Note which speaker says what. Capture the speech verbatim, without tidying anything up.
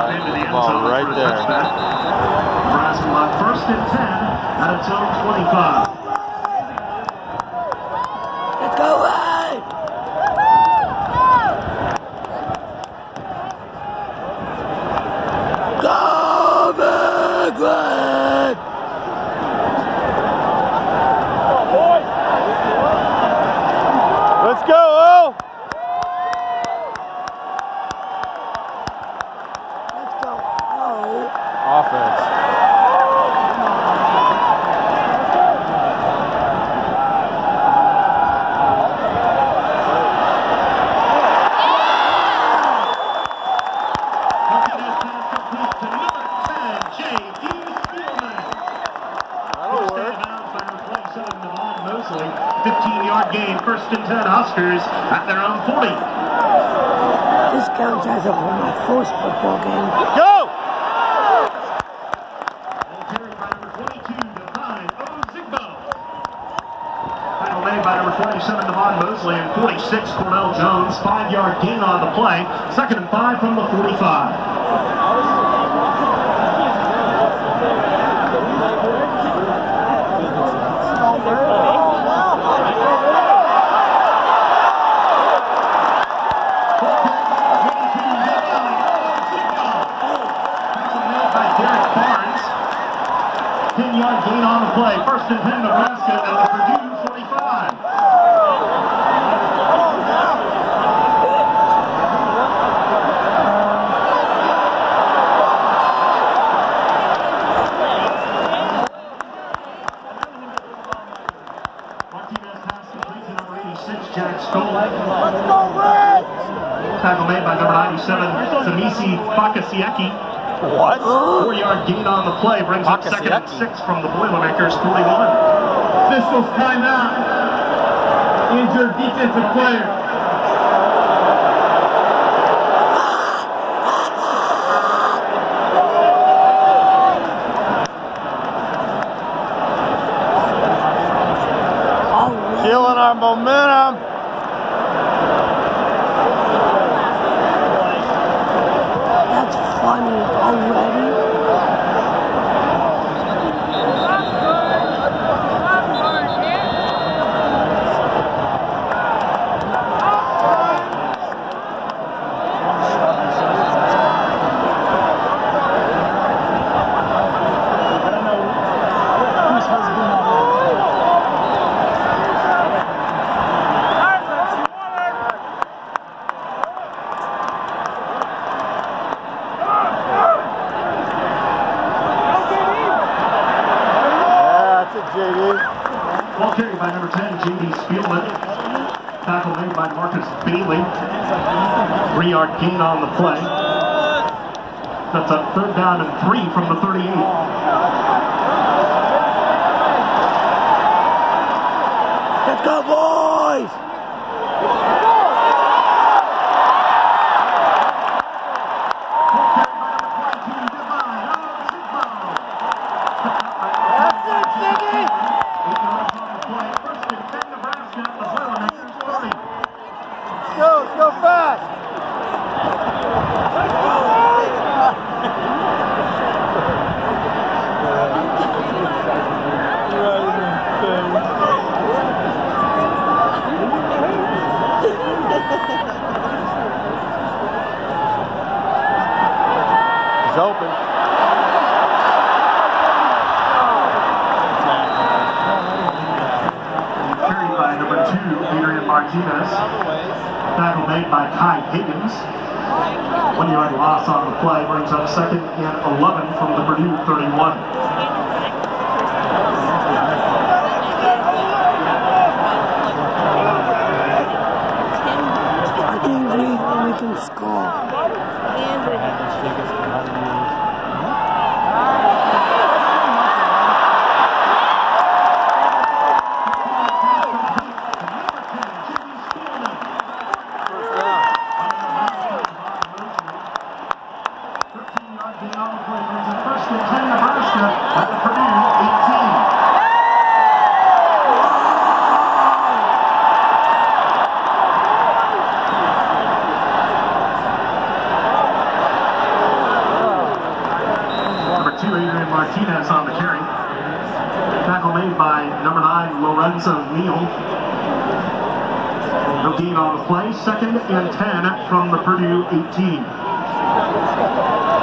Speaker 1: up into the end zone
Speaker 2: right
Speaker 1: for a
Speaker 2: there.
Speaker 1: touchback. Nebraska on first and ten at its own twenty-five.
Speaker 3: Let's go, Red! Go, Big Red!
Speaker 2: Let's go, O!
Speaker 3: Let's go, O!
Speaker 2: Offense.
Speaker 1: fifteen-yard gain, first and ten, Huskers at their own forty.
Speaker 3: This counts as a my first football game.
Speaker 2: Go!
Speaker 1: Carried by number twenty-two, Devine Ozigbo. Tackle made by number twenty-seven, Devon Mosley, and forty-six, Cornell Jones. Five-yard gain on the play. Second and five from the forty-five. ten-yard gain on the play. First and ten, Nebraska at the Purdue forty-five. Martinez pass complete to number eighty-six, Jack Stoll.
Speaker 3: Let's go, Red!
Speaker 1: Tackle made by number ninety-seven, Tamisi Fakasieki.
Speaker 2: What?
Speaker 1: Four-yard gain on the play brings up second and six from the Boilermakers forty-one.
Speaker 4: Officials timeout. Injured defensive player.
Speaker 2: Killing our momentum.
Speaker 3: Funny already.
Speaker 1: Ball carried by number ten, J D Spielman. Tackle made by Marcus Bailey. Three-yard gain on the play. That's a third down and three from the thirty-eight.
Speaker 3: Let's go, boys!
Speaker 2: Go, go fast! He's open.
Speaker 1: Carried by number two, Adrian Martinez. Tackle made by Kai Higgins. One-yard loss on the play brings up second and eleven from the Purdue thirty-one.
Speaker 3: I think we, we can score.
Speaker 1: Martinez on the carry. Tackle made by number nine, Lorenzo Neal. No gain on the play. Second and ten from the Purdue eighteen.